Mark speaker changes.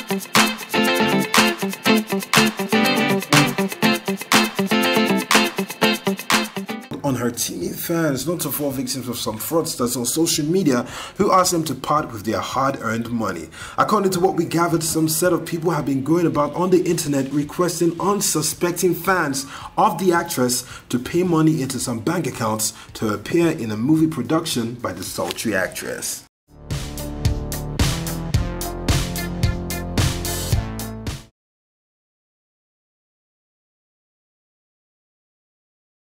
Speaker 1: On her teenage fans, not to fall victims of some fraudsters on social media who asked them to part with their hard-earned money. According to what we gathered, some set of people have been going about on the internet requesting unsuspecting fans of the actress to pay money into some bank accounts to appear in a movie production by the sultry actress.